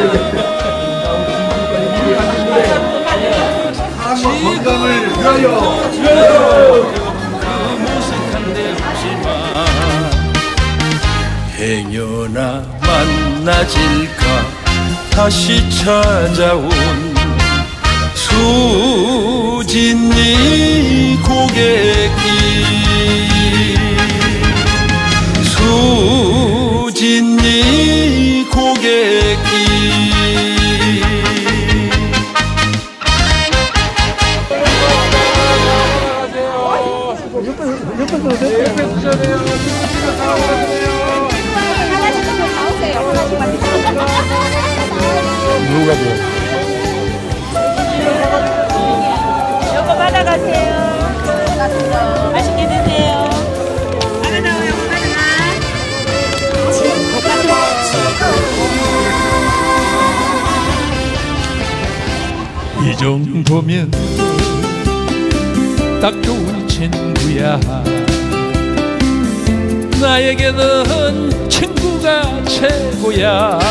건강을 위하여 행여나 만나질까 다시 찾아온 수진이 고갯길 수진이 고갯길 누가 돼요? 요거 받아가세요. 맛있게 드세요. 받아나와, 요거 받아가. 이 정도면 딱 좋은 친구야. 나에게는 친구가 최고야.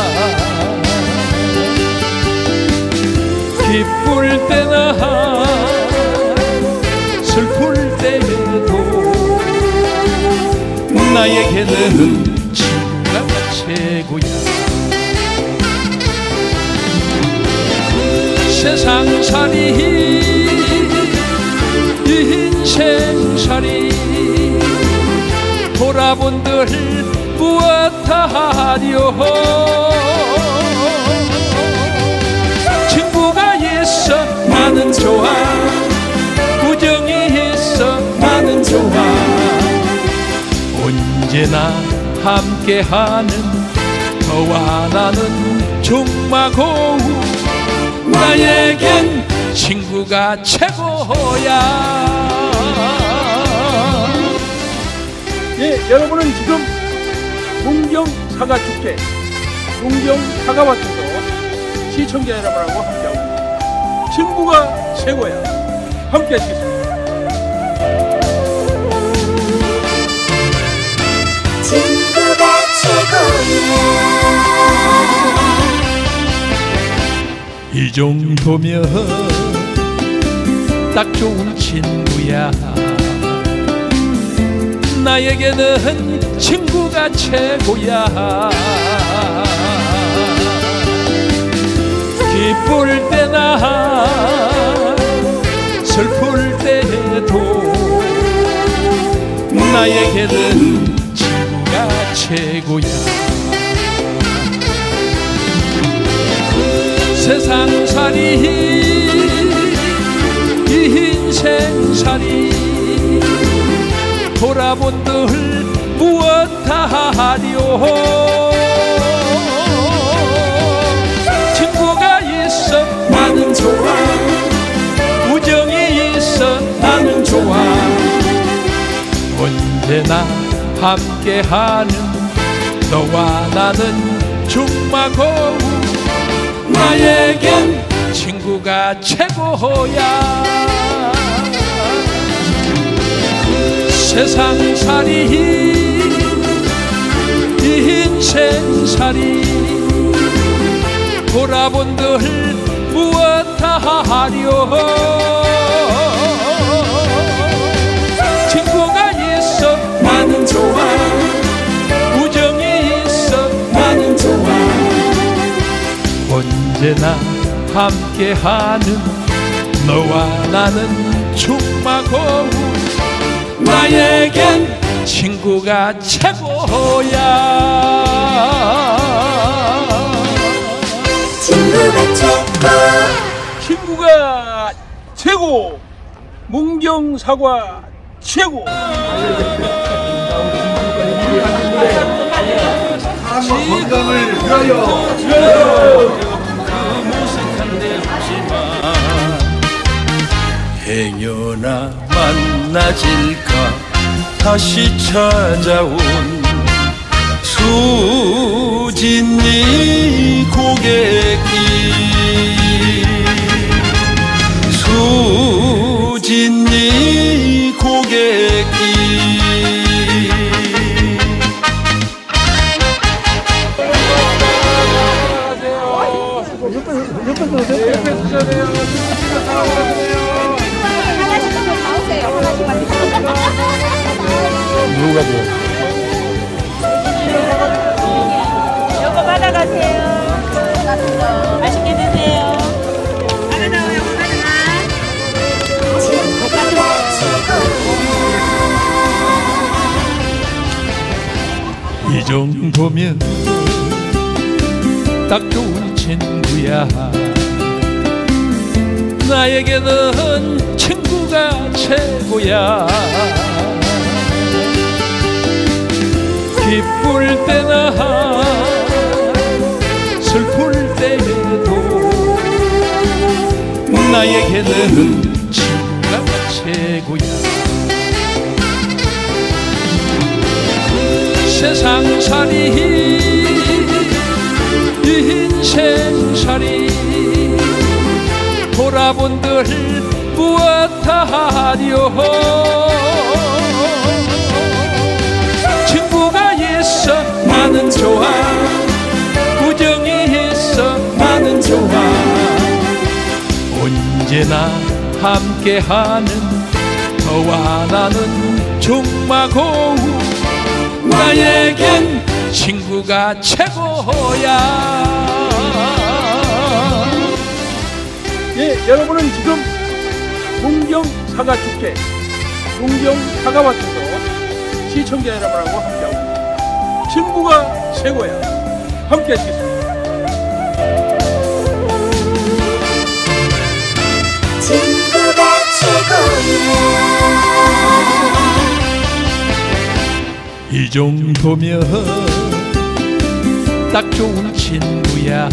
기쁠 때나 슬플 때에도 나에게는 친구가 최고야. 세상살이 인생살이 돌아본들 무엇하려. 친구가 있어 나는 좋아. 우정이 있어 나는 좋아. 언제나 함께하는 너와 나는 중마고우. 나에겐 친구가 최고야. 예, 여러분은 지금 문경 사과축제, 문경 사과밭에서 시청자 여러분하고 함께하고 있습니다. 친구가 최고야. 함께 하시겠습니다. 친구가 최고야. 이 정도면 딱 좋은 친구야. 나에게는 친구가 최고야. 기쁠 때나 슬플 때도 나에게는 친구가 최고야. 세상살이 인생살이 돌아본들 무엇하려. 친구가 있어 나는 좋아. 우정이 있어 나는 좋아. 언제나 함께하는 너와 나는 중마고우. 나에겐 친구가 최고야. 세상살이 인생살이 돌아본들 무엇하려. 친구가 있어 나는 좋아. 우정이 있어 나는 좋아. 언제나 함께하는 너와 나는 중마고우. 나에겐 친구가 최고야. 친구가 최고. 친구가 최고. 문경 사과 최고. 건강을 위하여 행여나 만나질까 다시 찾아온 수진이 고갯길 수진이 고갯길 옆에 드셔야 돼요. 하나씩 좀 나오세요. 하나씩만. 누가 돼요? 요거 받아가세요. 맛있게 드세요. 하나 나와요. 하나. 친구가 최고야. 이 정도면 딱 좋은 친구야. 나에게는 친구가 최고야. 기쁠 때나 슬플 때에도 나에게는 친구가 최고야. 세상살이 인생살이 돌아본들 무엇하려. 친구가 있어 나는 좋아. 우정이 있어 나는 좋아. 언제나 함께하는 너와 나는 중마고우. 나에겐 친구가 최고야. 예, 여러분은 지금 문경 사과축제, 문경 사과밭에서 시청자 여러분하고 함께하고 있습니다. 친구가 최고야. 함께 하시겠습니다. 친구가 최고야. 이 정도면 딱 좋은 친구야.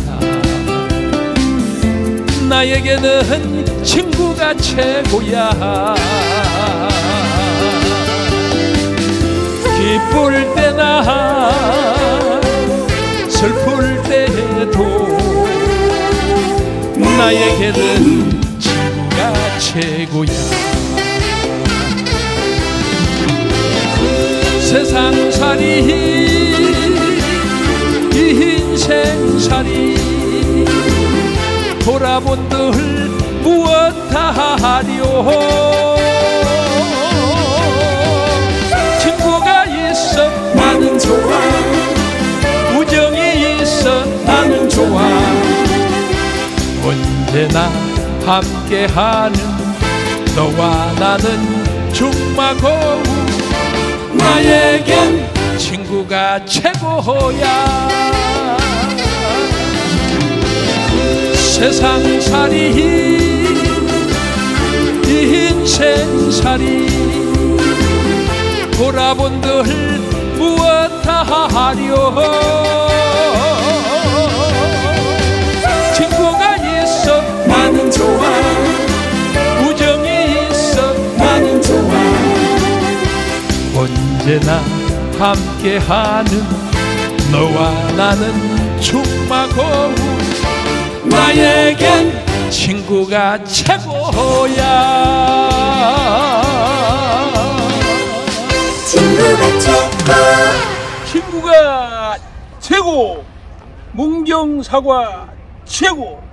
나에게는 친구가 최고야. 기쁠 때나 슬플 때도 나에게는 친구가 최고야. 세상살이 인생살이 돌아본들 무엇하려. 친구가 있어 나는 좋아. 우정이 있어 나는 좋아. 언제나 함께하는 너와 나는 중마고우. 나에겐 친구가 최고야. 세상살이 인생살이 돌아본들 무엇하려. 친구가 있어 나는 좋아. 우정이 있어 나는 좋아. 언제나 함께하는 너와 나는 중마고우. 나에겐 친구가 최고야. 친구가 최고. 친구가 최고. 문경 사과 최고.